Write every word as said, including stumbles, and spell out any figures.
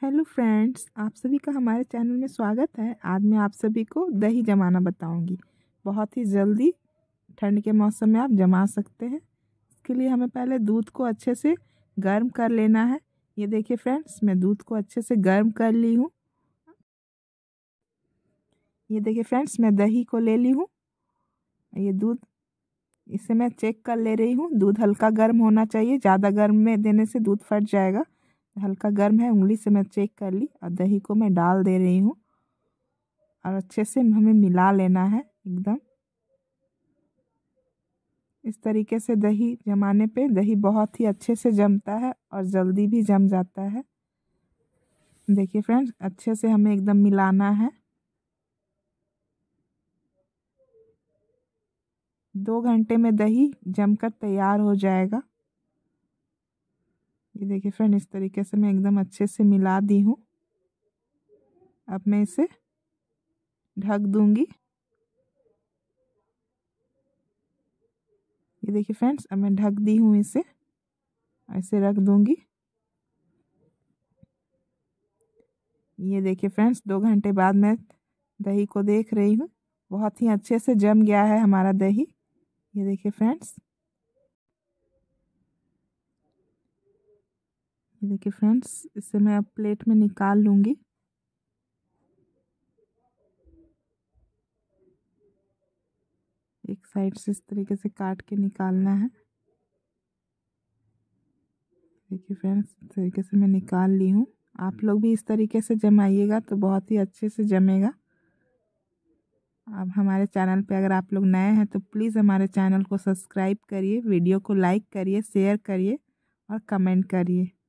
Hello friends, आप सभी का हमारे चैनल में स्वागत है। आज मैं आप सभी को दही जमाना बताऊंगी। बहुत ही जल्दी ठंड के मौसम में आप जमा सकते हैं। इसके लिए हमें पहले दूध को अच्छे से गर्म कर लेना है। ये देखिए फ्रेंड्स, मैं दूध को अच्छे से गर्म कर ली हूँ। ये देखिए फ्रेंड्स, मैं दही को ले ली हूँ। ये दूध, इसे मैं चेक कर ले रही हूँ। दूध हल्का गर्म होना चाहिए, ज़्यादा गर्म में देने से दूध फट जाएगा। हल्का गर्म है, उंगली से मैं चेक कर ली और दही को मैं डाल दे रही हूँ और अच्छे से हमें मिला लेना है एकदम। इस तरीके से दही जमाने पे दही बहुत ही अच्छे से जमता है और जल्दी भी जम जाता है। देखिए फ्रेंड्स, अच्छे से हमें एकदम मिलाना है। दो घंटे में दही जमकर तैयार हो जाएगा। ये देखिए फ्रेंड, इस तरीके से मैं एकदम अच्छे से मिला दी हूँ। अब मैं इसे ढक दूंगी। ये देखिए फ्रेंड्स, अब मैं ढक दी हूँ इसे, ऐसे रख दूंगी। ये देखिए फ्रेंड्स, दो घंटे बाद मैं दही को देख रही हूँ। बहुत ही अच्छे से जम गया है हमारा दही। ये देखिए फ्रेंड्स, ये देखिए फ्रेंड्स, इसे मैं अब प्लेट में निकाल लूँगी। एक साइड से इस तरीके से काट के निकालना है। देखिए फ्रेंड्स, इस तरीके से मैं निकाल ली हूँ। आप लोग भी इस तरीके से जमाइएगा तो बहुत ही अच्छे से जमेगा। अब हमारे चैनल पे अगर आप लोग नए हैं तो प्लीज़ हमारे चैनल को सब्सक्राइब करिए, वीडियो को लाइक करिए, शेयर करिए और कमेंट करिए।